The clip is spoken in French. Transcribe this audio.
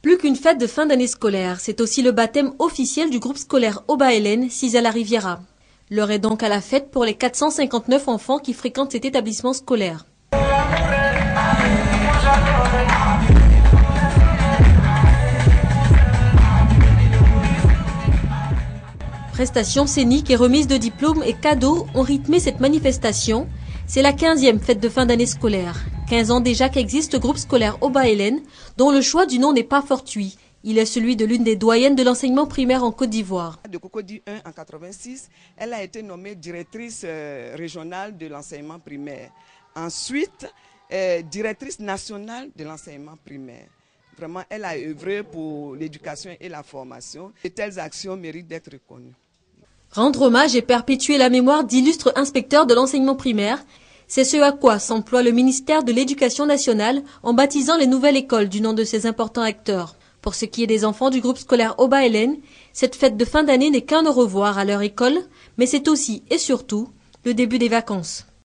Plus qu'une fête de fin d'année scolaire, c'est aussi le baptême officiel du groupe scolaire Oba Hélène, Sisa La Riviera. L'heure est donc à la fête pour les 459 enfants qui fréquentent cet établissement scolaire. Prestations scéniques et remises de diplômes et cadeaux ont rythmé cette manifestation. C'est la 15e fête de fin d'année scolaire. 15 ans déjà qu'existe le groupe scolaire Oba Hélène, dont le choix du nom n'est pas fortuit. Il est celui de l'une des doyennes de l'enseignement primaire en Côte d'Ivoire. De Cocody 1 en 86, elle a été nommée directrice régionale de l'enseignement primaire. Ensuite, directrice nationale de l'enseignement primaire. Vraiment, elle a œuvré pour l'éducation et la formation. Et telles actions méritent d'être reconnues. Rendre hommage et perpétuer la mémoire d'illustres inspecteurs de l'enseignement primaire, c'est ce à quoi s'emploie le ministère de l'Éducation nationale en baptisant les nouvelles écoles du nom de ces importants acteurs. Pour ce qui est des enfants du groupe scolaire Oba Hélène, cette fête de fin d'année n'est qu'un au revoir à leur école, mais c'est aussi et surtout le début des vacances.